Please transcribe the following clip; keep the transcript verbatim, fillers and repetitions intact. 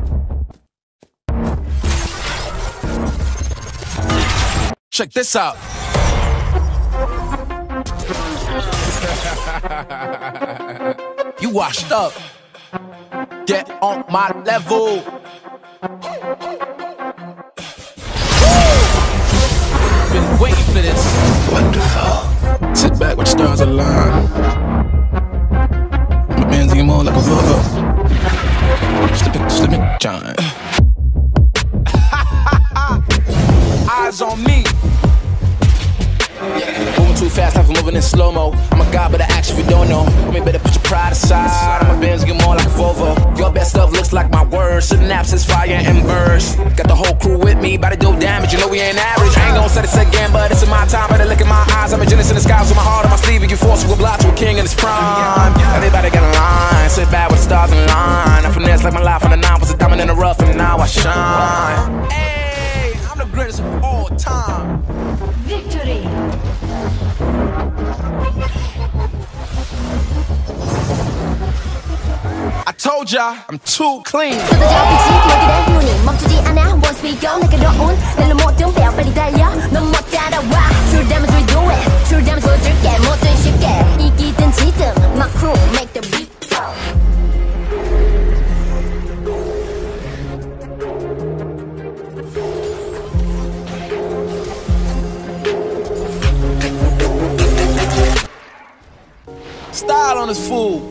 Check this out. You washed up. Get on my level. Been waiting for this. Wonderful. Sit back with the stars align. My man's getting more like a rubber. Slip it, slip it, shine. Eyes on me. Yeah. Moving too fast, like I'm moving in slow-mo. I'm a god, but I act if you don't know. Homie, better put your pride aside. My Benz get more like a Volvo. Your best stuff looks like my words. Synapses, fire and burst. Got the whole crew with me, about to do damage. You know we ain't average. I ain't gon' say this again, but this is my time. Better look in my eyes. I'm a genius in the skies with my heart on my sleeve. You force to a block to a king in his prime. Everybody got a line. Sit back with the stars in line. I finesse like my life on the nine. Was a diamond in the rough, and now I shine. Hey, I'm the greatest of all time. Victory. I told ya, I'm too clean. 멈추지 않아 once we go 날카로운 날로 모든 배워 빨리 달려 넌 못 따라와 True damage we do it True damage 보여줄게 뭐든 쉽게 이기든 지든 My crew make the beat Style on this fool.